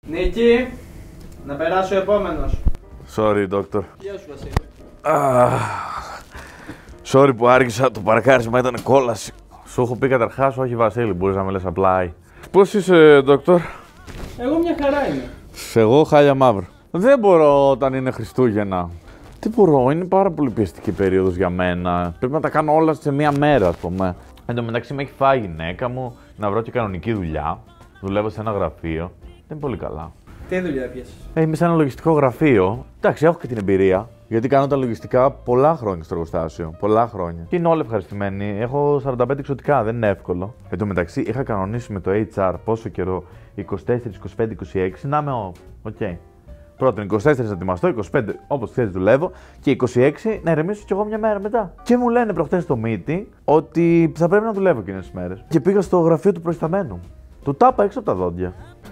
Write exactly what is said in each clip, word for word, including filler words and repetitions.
Νίκη, να περάσει ο επόμενος. Sorry, doctor. Γεια σου, Βασίλη. Ah, sorry που άργησα, το παρκάρισμα ήταν κόλαση. Σου έχω πει καταρχάς, όχι Βασίλη, μπορείς να με λες απλά. Πώς είσαι, doctor? Εγώ μια χαρά είμαι. Εγώ χάλια μαύρα. Δεν μπορώ όταν είναι Χριστούγεννα. Τι μπορώ, είναι πάρα πολύ πιεστική περίοδος για μένα. Πρέπει να τα κάνω όλα σε μία μέρα, ας πούμε. Εν τω μεταξύ με έχει φάει η γυναίκα μου να βρω και κανονική δουλειά. Δουλεύω σε ένα γραφείο. Δεν είναι πολύ καλά. Τι δουλειά πιάσεις? Ε, είμαι σε ένα λογιστικό γραφείο. Εντάξει, έχω και την εμπειρία. Γιατί κάνω τα λογιστικά πολλά χρόνια στο εργοστάσιο. Πολλά χρόνια. Και είναι όλοι ευχαριστημένοι. Έχω σαράντα πέντε εξωτικά, δεν είναι εύκολο. Εν τω μεταξύ, είχα κανονίσει με το έιτς αρ πόσο καιρό, είκοσι τέσσερα, είκοσι πέντε, είκοσι έξι, να είμαι ο. Οκ. Okay. Πρώτον, είκοσι τέσσερα να ετοιμαστώ, είκοσι πέντε όπως θες δουλεύω και είκοσι έξι να ηρεμήσω κι εγώ μια μέρα μετά. Και μου λένε προχτές στο meeting ότι θα πρέπει να δουλεύω εκείνες τις μέρες. Και πήγα στο γραφείο του προϊσταμένου. Του τάπα έξω από τα δόντια.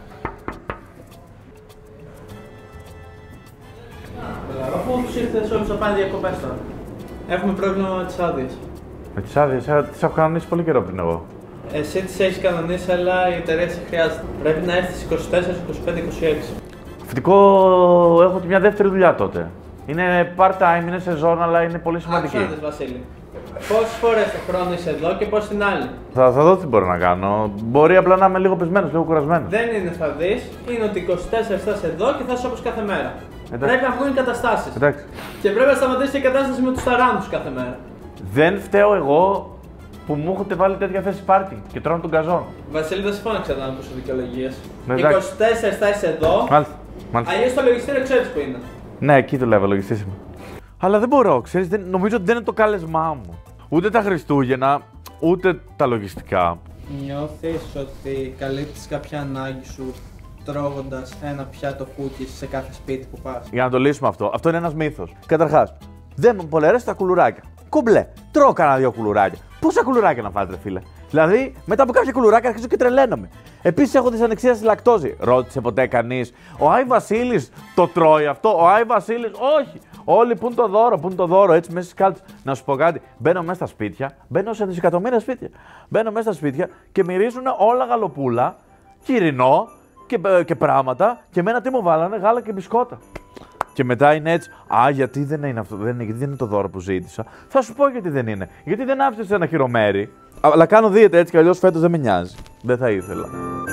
Αφού τους ήρθες όλους να πάνε διακοπές τώρα. Έχουμε πρόβλημα με τις άδειες. Με τις άδειες, ε, τις έχω κανονίσει πολύ καιρό πριν εγώ. Εσύ τις έχεις κανονίσει, αλλά η εταιρεία σε χρειάζεται. Πρέπει να έρθεις είκοσι τέσσερα, είκοσι πέντε, είκοσι έξι. Φυτικό, έχω και μια δεύτερη δουλειά τότε. Είναι part-time, είναι σεζόν, αλλά είναι πολύ σημαντική. Άκουσες, Βασίλη. Πόσες φορές το χρόνο είσαι εδώ και πώς την άλλη? Θα, θα δω τι μπορώ να κάνω. Μπορεί απλά να είμαι λίγο πεσμένος, λίγο κουρασμένος. Δεν είναι θα δεις, είναι ότι είκοσι τέσσερα θα είσαι εδώ και θα είσαι όπως κάθε μέρα. Εντάξει. Πρέπει να βγουν οι καταστάσεις. Εντάξει. Και πρέπει να σταματήσει η κατάσταση με τους ταράνδους κάθε μέρα. Δεν φταίω εγώ που μου έχετε βάλει τέτοια θέση πάρκινγκ και τρώνε τον καζόν. Βασίλη, δεν συμφώνησα ξανά να ακούσω δικαιολογίες. Εντάξει. είκοσι τέσσερα θα είσαι εδώ. Μάλιστα. Μάλιστα. Αλλιώς το λογιστήριο ξέρεις που είναι. Ναι, εκεί δουλεύω, λογιστής είμαι. Αλλά δεν μπορώ, ξέρεις, δεν, νομίζω ότι δεν είναι το κάλεσμά μου. Ούτε τα Χριστούγεννα, ούτε τα λογιστικά. Νιώθεις ότι καλύπτεις κάποια ανάγκη σου τρώγοντας ένα πιάτο κούκκις σε κάθε σπίτι που πας? Για να το λύσουμε αυτό, αυτό είναι ένας μύθος. Καταρχάς, δεν μου πολύ αρέσει τα κουλουράκια. Κουμπλέ, τρώω κανένα δύο κουλουράκια. Πόσα κουλουράκια να φάτε, φίλε? Δηλαδή, μετά από κάποια κουλουράκια αρχίζω και τρελαίνομαι. Επίσης, έχω δυσανεξία στη λακτόζη. Ρώτησε ποτέ κανείς, ο Άι Βασίλης το τρώει αυτό, ο Άι Βασίλης, όχι. Όλοι πουν το δώρο, πουν το δώρο, έτσι μέσα στις κάλτσες. Να σου πω κάτι, μπαίνω μέσα στα σπίτια, μπαίνω σε δισεκατομμύρια σπίτια. Μπαίνω μέσα στα σπίτια και μυρίζουν όλα γαλοπούλα, κυρινό και, και πράγματα και εμένα τι μου βάλανε, γάλα και μπισκότα. Και μετά είναι έτσι, α, γιατί δεν είναι αυτό, δεν είναι, γιατί δεν είναι το δώρο που ζήτησα. Θα σου πω γιατί δεν είναι. Γιατί δεν άφησες ένα χειρομέρι. Αλλά κάνω δίαιτα έτσι κι αλλιώς φέτος δεν με νοιάζει. Δεν θα ήθελα.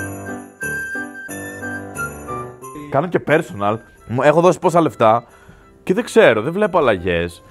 Κάνω και personal. Έχω δώσει πόσα λεφτά και δεν ξέρω, δεν βλέπω αλλαγές.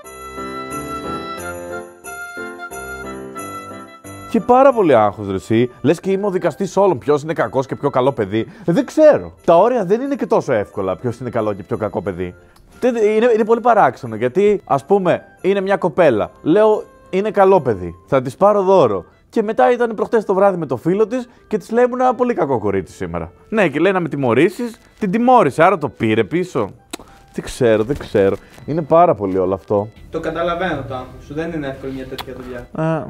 Και πάρα πολύ άγχος ρε εσύ. Λες και είμαι ο δικαστής όλων. Ποιος είναι κακός και πιο καλό παιδί. Ε, δεν ξέρω. Τα όρια δεν είναι και τόσο εύκολα. Ποιος είναι καλό και πιο κακό παιδί. Είναι, είναι πολύ παράξενο γιατί, ας πούμε, είναι μια κοπέλα. Λέω, είναι καλό παιδί. Θα της πάρω δώρο. Και μετά ήταν προχτές το βράδυ με το φίλο της και της λέει: ήμουν ένα πολύ κακό κορίτσι σήμερα. Ναι, και λέει να με τιμωρήσεις. Την τιμώρησε, άρα το πήρε πίσω. Δεν ξέρω, δεν ξέρω. Είναι πάρα πολύ όλο αυτό. Το καταλαβαίνω το άγχος σου. Δεν είναι εύκολη μια τέτοια δουλειά. Ε.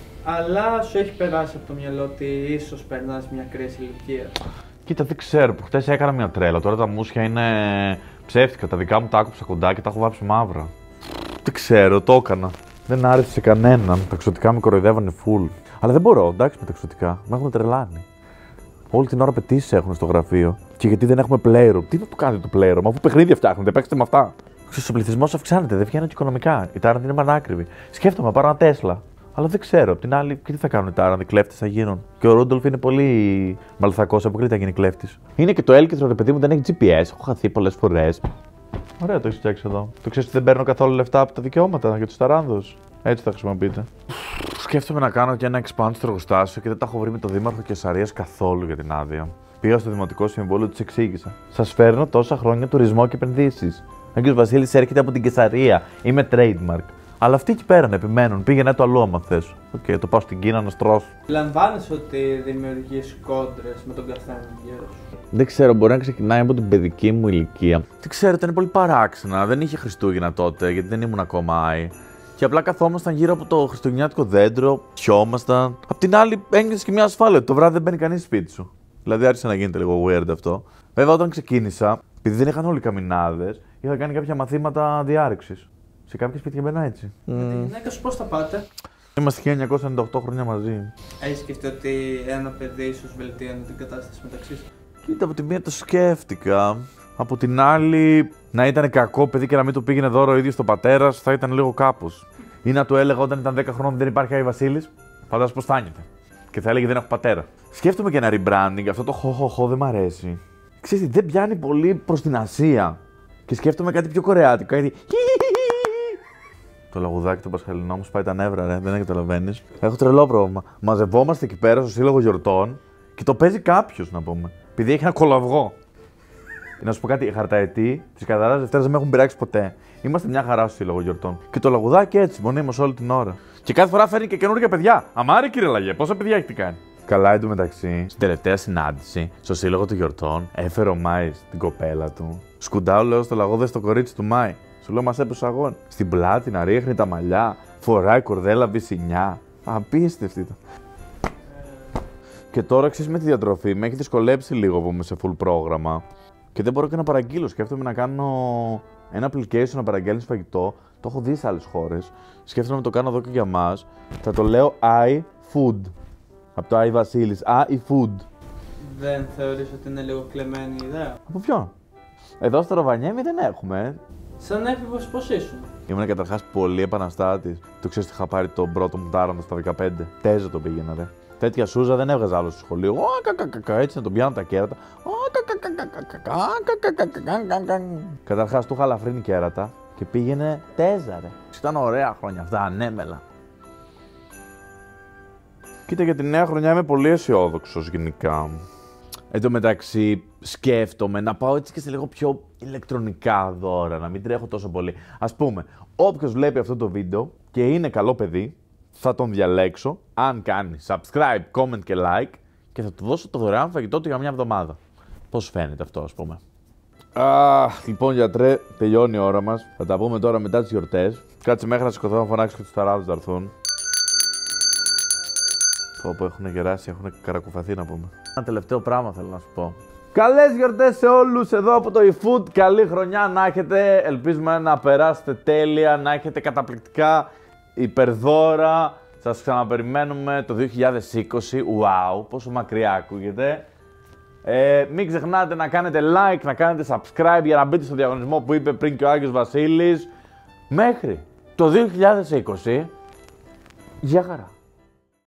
Αλλά σου έχει περάσει από το μυαλό ότι ίσως περνάς μια κρίση ηλικία. Κοίτα, δεν ξέρω. Χτες έκανα μια τρέλα. Τώρα τα μουσια είναι ψεύτικα. Τα δικά μου τα άκουψα κοντά και τα έχω βάψει μαύρα. Δεν ξέρω, το έκανα. Δεν άρεσε σε κανέναν. Τα εξωτικά με κοροϊδεύανε full. Αλλά δεν μπορώ, εντάξει με τα εξωτικά. Με έχουν τρελάνει. Όλη την ώρα πετήσεις έχουν στο γραφείο. Και γιατί δεν έχουμε playroom. Τι να του κάνετε το playroom, αφού παιχνίδια φτιάχνετε, παίξτε με αυτά. Ξέρεις, ο πληθυσμός αυξάνεται, δεν βγαίνουν και οικονομικά. Η Τάραντ είναι πανάκριβη. Σκέφτομαι, πάρω ένα Τέσλα. Αλλά δεν ξέρω. Απ' την άλλη, και τι θα κάνουν οι Τάραντ, οι κλέφτες θα γίνουν. Και ο Ρούντολφ είναι πολύ μαλθακός, αποκλείται να γίνει κλέφτης. Είναι και το έλκυθρο, ρε παιδί μου, δεν έχει τζι πι ες. Έχω χαθεί πολλές φορές. Ωραία, το έχει φτιάξει εδώ. Το ξέρεις ότι δεν παίρνω καθόλου λεφτά από τα δικαιώματα για τους ταράνδους. Έτσι θα χρησιμοποιείτε. Σκέφτομαι να κάνω και ένα expand στο εργοστάσιο και δεν τα έχω βρει με τον Δήμαρχο Κεσαρίας καθόλου για την άδεια. Πήγα στο Δημοτικό Συμβούλιο, του εξήγησα. Σας φέρνω τόσα χρόνια τουρισμό και επενδύσεις. Ο κ. Βασίλης έρχεται από την Κεσαρία. Είμαι trademark. Αλλά αυτοί εκεί πέρα επιμένουν. Πήγαινε το αλλού άμα θες. Οκ, okay, το πάω στην Κίνα να στρώσω. Λαμβάνεις ότι δημιουργείς κόντρες με τον καθένα γύρω σου? Δεν ξέρω, μπορεί να ξεκινάει από την παιδική μου ηλικία. Δεν ξέρω, ήταν πολύ παράξενα. Δεν είχε Χριστούγεννα τότε, γιατί δεν ήμουν ακόμα άι. Και απλά καθόμασταν γύρω από το χριστουγεννιάτικο δέντρο, πιόμασταν. Απ' την άλλη, ένιωσε και μια ασφάλεια. Το βράδυ δεν μπαίνει κανείς σπίτι σου. Δηλαδή άρχισε να γίνεται λίγο weird αυτό. Βέβαια, όταν ξεκίνησα, επειδή δεν είχαν όλοι καμινάδες, είχα κάνει κάποια μαθήματα διάρρηξης. Σε κάποια σπίτια μπαίνα έτσι. Με τη γυναίκα σου πώς θα πάτε? Είμαστε χίλια εννιακόσια ενενήντα οκτώ χρόνια μαζί. Έχεις σκεφτεί ότι ένα παιδί ίσως βελτίωνε την κατάσταση μεταξύ σας? Κοίτα, από τη μία το σκέφτηκα. Από την άλλη, να ήταν κακό παιδί και να μην του πήγαινε δώρο ο ίδιος το πατέρα, θα ήταν λίγο κάπως. Ή να του έλεγα όταν ήταν δέκα χρόνων δεν υπάρχει Άι Βασίλης, φαντάζομαι πως θα νιώθε. Και θα έλεγε δεν έχω πατέρα. Σκέφτομαι και ένα rebranding, αυτό το χοχοχο δεν μ' αρέσει. Ξέρετε, δεν πιάνει πολύ προς την Ασία. Και σκέφτομαι κάτι πιο κορεάτικο, κάτι. Το λαγουδάκι του Πασχαλινό μου σπάει τα νεύρα, ρε, δεν καταλαβαίνεις. Έχω τρελό πρόβλημα. Μαζευόμαστε εκεί πέρα στο σύλλογο γιορτών και το παίζει κάποιος, να πούμε. Επειδή έχει ένα κολαυγό. Να σου πω κάτι, οι χαρταετοί τη Καθαρά Δευτέρα δεν με έχουν πειράξει ποτέ. Είμαστε μια χαρά στο σύλλογο γιορτών. Και το λαγουδάκι έτσι, μονίμως όλη την ώρα. Και κάθε φορά φέρνει και καινούργια παιδιά. Αμάρε κύριε Λαγέ, πόσα παιδιά έχετε κάνει. Καλά, εντωμεταξύ, στην τελευταία συνάντηση, στο σύλλογο των γιορτών, έφερε ο Μάης την κοπέλα του. Σκουντάω, λέω στο λαγόδε στο κορίτσι του Μάη. Σου λέω, μας έπεσε αγών. Στην πλάτη να ρίχνει τα μαλλιά, φοράει κορδέλα βυσσινιά. Απίστευτη ήταν. Και τώρα ξέρεις με τη διατροφή, με έχει δυσκολέψει λίγο που είμαι σε full πρόγραμμα. Και δεν μπορώ και να παραγγείλω. Σκέφτομαι να κάνω ένα application να παραγγέλνεις φαγητό. Το έχω δει σε άλλες χώρες. Σκέφτομαι να το κάνω εδώ και για μας. Θα το λέω iFood. Από το Άι Βασίλης. iFood. Δεν θεωρείς ότι είναι λίγο κλεμμένη η ιδέα? Από ποιον? Εδώ στο Ροβανιέμι δεν έχουμε. Σαν έφηβος πώς ήσουν? Ήμουν καταρχάς πολύ επαναστάτης. Το ξέρεις ότι είχα πάρει τον πρώτο μου τάραντα στα δεκαπέντε. Τέζο το πήγαινα, ρε. Τέτοια σούζα δεν έβγαζα άλλο στο σχολείο. Έτσι να τον πιάνω τα κέρατα. Καταρχάς του είχα ελαφρύνει κέρατα και πήγαινε τέζα, ρε. Ήταν ωραία χρόνια αυτά, ανέμελα. Κοίτα, για τη νέα χρονιά είμαι πολύ αισιόδοξος γενικά. Εν τω μεταξύ, σκέφτομαι να πάω έτσι και σε λίγο πιο ηλεκτρονικά δώρα, να μην τρέχω τόσο πολύ. Ας πούμε, όποιος βλέπει αυτό το βίντεο και είναι καλό παιδί, θα τον διαλέξω αν κάνει subscribe, comment και like και θα του δώσω το δωρεάν φαγητό του για μια εβδομάδα. Πώς φαίνεται αυτό, ας πούμε. Αχ, λοιπόν, γιατρέ, τελειώνει η ώρα μας. Θα τα πούμε τώρα μετά τις γιορτές. Κάτσε μέχρι να σηκωθώ να φωνάξω και τους ταράδες να έρθουν. Όπου έχουν γεράσει, έχουν καρακουφαθεί να πούμε. Ένα τελευταίο πράγμα θέλω να σου πω. Καλές γιορτές σε όλους εδώ από το eFood. Καλή χρονιά να έχετε. Ελπίζουμε να περάσετε τέλεια, να έχετε καταπληκτικά υπερδώρα. Σας ξαναπεριμένουμε το δύο χιλιάδες είκοσι. Wow, πόσο μακριά ακούγεται. Ε, μην ξεχνάτε να κάνετε like, να κάνετε subscribe για να μπείτε στο διαγωνισμό που είπε πριν και ο Άγιος Βασίλης. Μέχρι το δύο χιλιάδες είκοσι. Γεια χαρά.